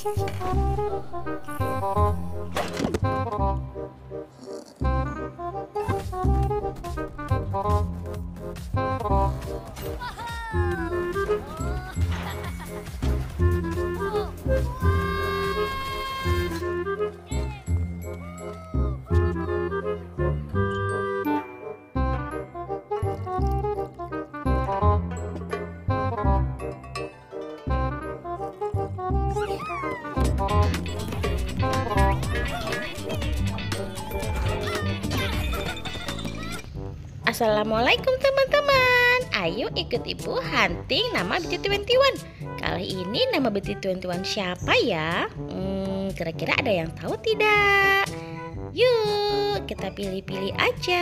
Assalamualaikum teman-teman. Ayo ikut ibu hunting nama BT21. Kali ini nama BT21 siapa ya? Kira-kira ada yang tahu tidak? Yuk kita pilih-pilih aja.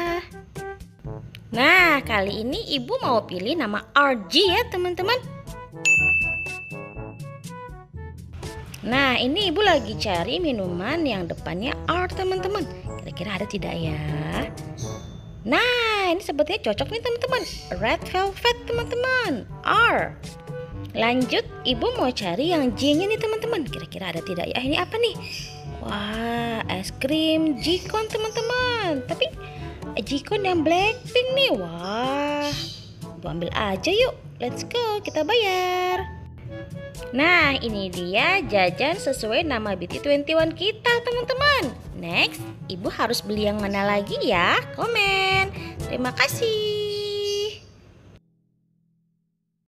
Nah, kali ini ibu mau pilih nama RG ya teman-teman. Nah, ini ibu lagi cari minuman yang depannya R teman-teman. Kira-kira ada tidak ya? Nah, ini sepertinya cocok nih teman-teman. Red Velvet teman-teman, R. Lanjut, ibu mau cari yang J-nya nih teman-teman. Kira-kira ada tidak ya? Ini apa nih? Wah, es krim Jikon teman-teman. Tapi Jikon yang Blackpink nih. Wah, ibu ambil aja yuk. Let's go, kita bayar. Nah, ini dia jajan sesuai nama BT21 kita teman-teman. Next, ibu harus beli yang mana lagi ya? Komen. Terima kasih.